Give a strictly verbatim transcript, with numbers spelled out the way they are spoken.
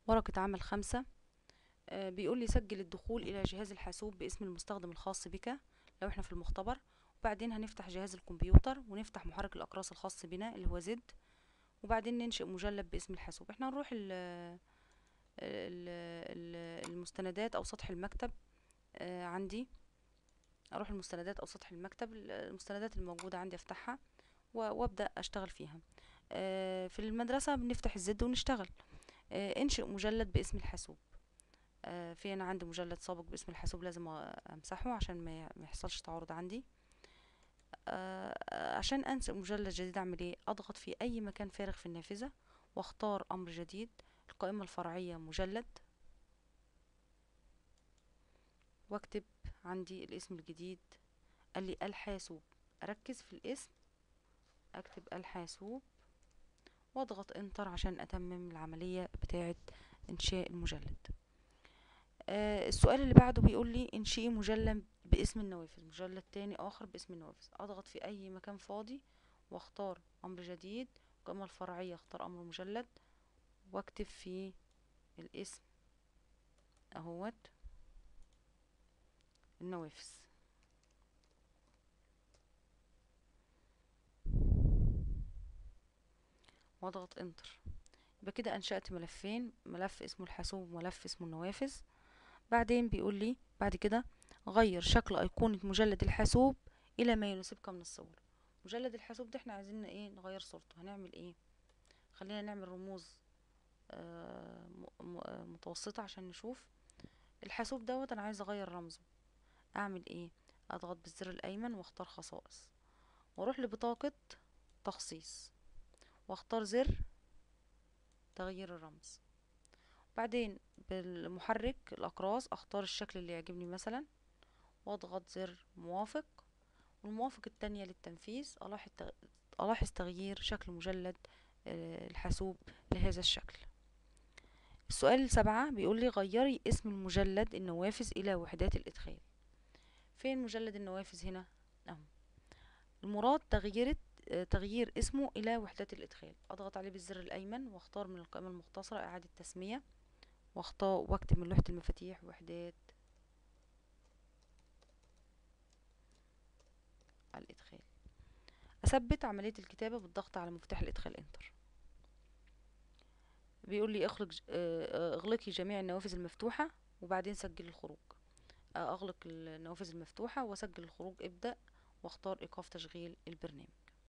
ورقة عمل خمسة. آه، بيقول لي سجل الدخول إلى جهاز الحاسوب باسم المستخدم الخاص بك لو احنا في المختبر. وبعدين هنفتح جهاز الكمبيوتر ونفتح محرك الأقراص الخاص بنا اللي هو زد، وبعدين ننشئ مجلد باسم الحاسوب. احنا هنروح ال ال ال المستندات أو سطح المكتب. آه، عندي أروح المستندات أو سطح المكتب، المستندات الموجودة عندي أفتحها و- وأبدأ أشتغل فيها. آه، في المدرسة بنفتح الزد ونشتغل. آه، انشئ مجلد باسم الحاسوب. آه، في انا عندي مجلد سابق باسم الحاسوب لازم أ- امسحه عشان ما ي- ما يحصلش تعارض عندي. آه، عشان انشئ مجلد جديد اعمل ايه؟ اضغط في اي مكان فارغ في النافذة واختار امر جديد، القائمة الفرعية مجلد، واكتب عندي الاسم الجديد. قال لي الحاسوب، اركز في الاسم، اكتب الحاسوب واضغط انتر عشان اتمم العملية بتاعة انشاء المجلد. آه السؤال اللي بعده بيقول لي انشئي مجلد باسم النوافذ، مجلد تاني اخر باسم النوافذ. اضغط في اي مكان فاضي واختار امر جديد، القائمة الفرعية اختار امر مجلد واكتب فيه الاسم اهوت النوافذ واضغط انتر. يبقى كده انشأت ملفين، ملف اسمه الحاسوب وملف اسمه النوافذ. بعدين بيقول لي بعد كده غير شكل ايقونة مجلد الحاسوب الى ما يناسبك من الصور. مجلد الحاسوب ده احنا عايزين ايه؟ نغير صورته. هنعمل ايه؟ خلينا نعمل رموز آه، م- م- آه، متوسطة عشان نشوف. الحاسوب دوت انا عايزه اغير رمزه. اعمل ايه؟ اضغط بالزر الايمن واختار خصائص واروح لبطاقة تخصيص واختار زر تغيير الرمز. بعدين بالمحرك الاقراص اختار الشكل اللي يعجبني مثلا واضغط زر موافق، والموافق التانية للتنفيذ. الاحظ تغ- الاحظ تغيير شكل مجلد آه، الحاسوب لهذا الشكل. السؤال سبعة بيقول لي غيري اسم المجلد النوافذ إلى وحدات الإدخال. فين مجلد النوافذ هنا؟ أهو. المراد تغيير تغيير اسمه إلى وحدات الإدخال. أضغط عليه بالزر الأيمن واختار من القائمة المختصرة إعادة تسمية واختار واكتب من لوحة المفاتيح وحدات الإدخال. أثبت عملية الكتابة بالضغط على مفتاح الإدخال انتر. بيقول لي اخلق ج- آه، آه، اغلقي جميع النوافذ المفتوحة وبعدين سجل الخروج. آه، اغلق النوافذ المفتوحة واسجل الخروج ابدأ واختار ايقاف تشغيل البرنامج.